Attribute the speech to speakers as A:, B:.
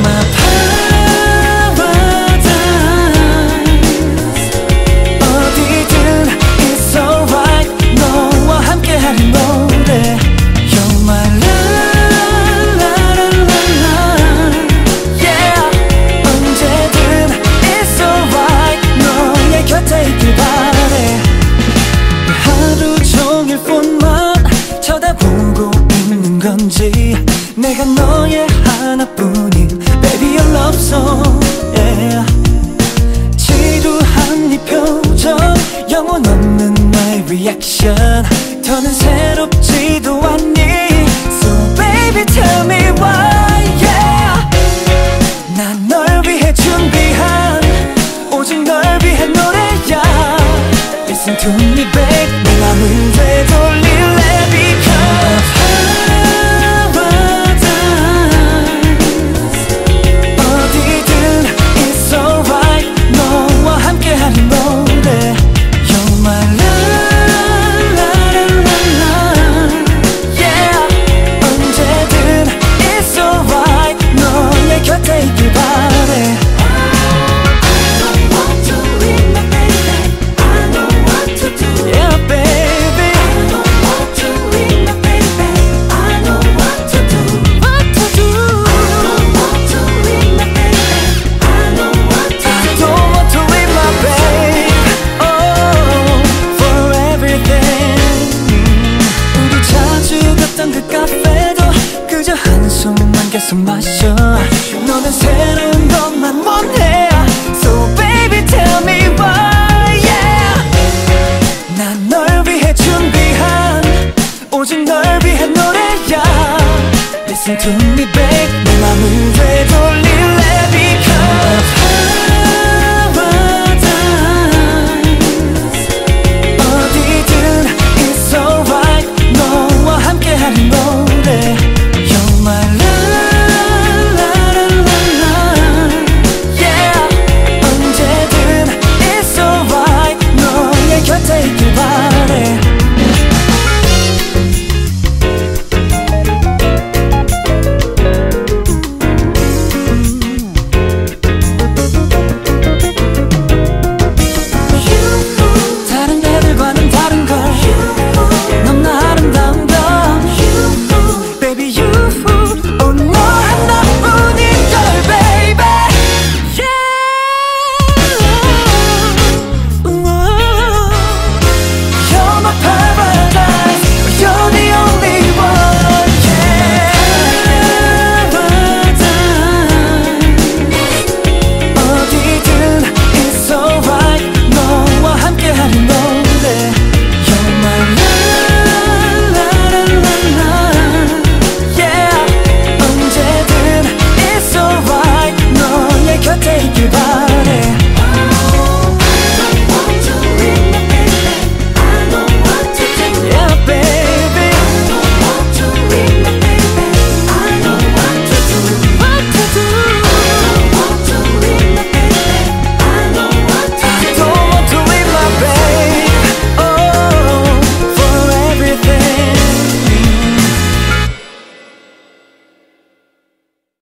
A: my paradise. 어디든 it's alright. 너와 함께하는 노래. You're my la-la-la-la-la. Yeah. 언제든 it's alright. 너의 곁에 있길 바래. 하루 종일 폰만 쳐다보고 있는 건지 내가 너의 하나뿐인 Baby your love song. Yeah. 지루한 네 표정 영혼 없는 나의 reaction 더는 새롭지도 않니. So baby tell me why. Yeah. 난 널 위해 준비한 오직 널 위한 노래야. Listen to me babe. 내 맘을 되돌릴래. Because paradise. 어디든 it's alright. 너와 함께하는 노래. You're my la-la-la-la-la. Yeah. 언제든 it's alright. 너의 곁에 있길 바래. 그 카페도 그저 한숨만 계속 마셔. 너는 새로운 것만 원해. So baby tell me why. Yeah. 난 널 위해 준비한 오직 널 위한 노래야. Listen to me babe. 내 맘을 되돌릴래.